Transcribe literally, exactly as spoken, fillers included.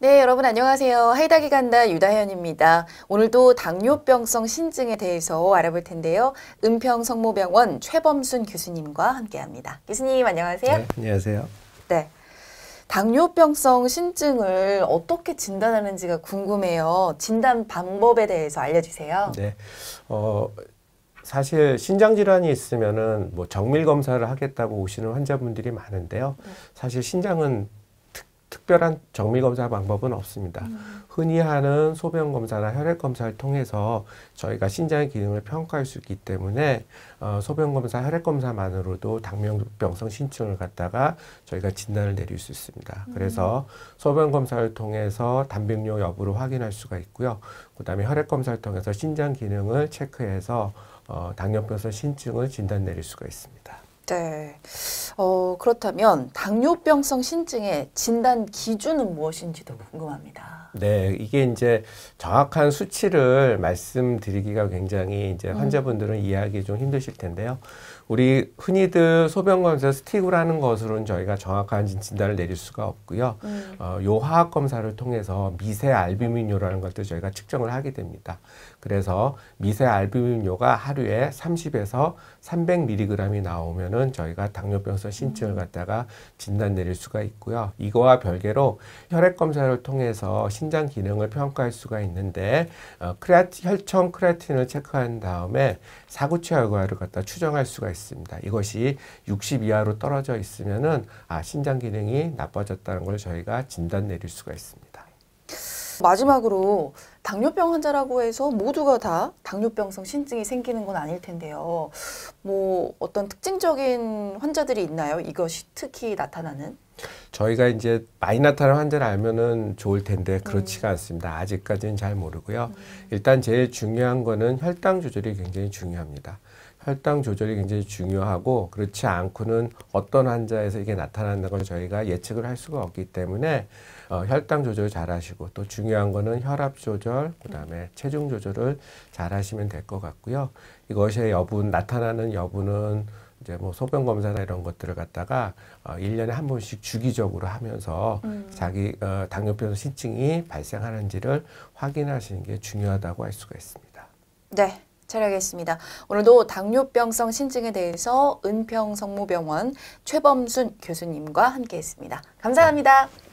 네, 여러분 안녕하세요. 하이닥이 간다 유다현입니다. 오늘도 당뇨병성 신증에 대해서 알아볼 텐데요. 은평성모병원 최범순 교수님과 함께합니다. 교수님 안녕하세요. 네, 안녕하세요. 네, 당뇨병성 신증을 어떻게 진단하는지가 궁금해요. 진단 방법에 대해서 알려주세요. 네, 어, 사실 신장 질환이 있으면은 뭐 정밀 검사를 하겠다고 오시는 환자분들이 많은데요. 네. 사실 신장은 특별한 정밀 검사 방법은 없습니다. 음. 흔히 하는 소변 검사나 혈액 검사를 통해서 저희가 신장의 기능을 평가할 수 있기 때문에 어, 소변 검사, 혈액 검사만으로도 당뇨병성 신증을 갖다가 저희가 진단을 내릴 수 있습니다. 음. 그래서 소변 검사를 통해서 단백뇨 여부를 확인할 수가 있고요. 그다음에 혈액 검사를 통해서 신장 기능을 체크해서 어, 당뇨병성 신증을 진단 내릴 수가 있습니다. 네. 어, 그렇다면 당뇨병성 신증의 진단 기준은 무엇인지도 궁금합니다. 네, 이게 이제 정확한 수치를 말씀드리기가 굉장히 이제 환자분들은 음. 이해하기 좀 힘드실 텐데요. 우리 흔히들 소변검사 스틱이라는 것으로는 저희가 정확한 진단을 내릴 수가 없고요. 음. 어, 요 화학 검사를 통해서 미세 알부민뇨라는 것들 저희가 측정을 하게 됩니다. 그래서 미세 알부민뇨가 하루에 삼십에서 삼백 밀리그램이 나오면은 저희가 당뇨병성 신증을 갖다가 진단 내릴 수가 있고요. 이거와 별개로 혈액 검사를 통해서 신장 기능을 평가할 수가 있는데 어, 크레아틴, 혈청 크레아틴을 체크한 다음에 사구체 혈과를 갖다 추정할 수가 있습니다. 이것이 육십 이하로 떨어져 있으면은 아 신장 기능이 나빠졌다는 걸 저희가 진단 내릴 수가 있습니다. 마지막으로 당뇨병 환자라고 해서 모두가 다 당뇨병성 신증이 생기는 건 아닐 텐데요. 뭐 어떤 특징적인 환자들이 있나요? 이것이 특히 나타나는? 저희가 이제 많이 나타나는 환자를 알면은 좋을 텐데 그렇지가 음. 않습니다. 아직까지는 잘 모르고요. 음. 일단 제일 중요한 거는 혈당 조절이 굉장히 중요합니다. 혈당 조절이 굉장히 중요하고 그렇지 않고는 어떤 환자에서 이게 나타난다는 걸 저희가 예측을 할 수가 없기 때문에 어, 혈당 조절 잘 하시고 또 중요한 거는 혈압 조절, 그다음에 체중 조절을 잘 하시면 될 것 같고요. 이것의 여부, 나타나는 여부는 이제 뭐 소변 검사나 이런 것들을 갖다가 어, 일 년에 한 번씩 주기적으로 하면서 음. 자기 어, 당뇨병 신증이 발생하는지를 확인하시는 게 중요하다고 할 수가 있습니다. 네. 잘 알겠습니다. 오늘도 당뇨병성 신증에 대해서 은평성모병원 최범순 교수님과 함께했습니다. 감사합니다. 네.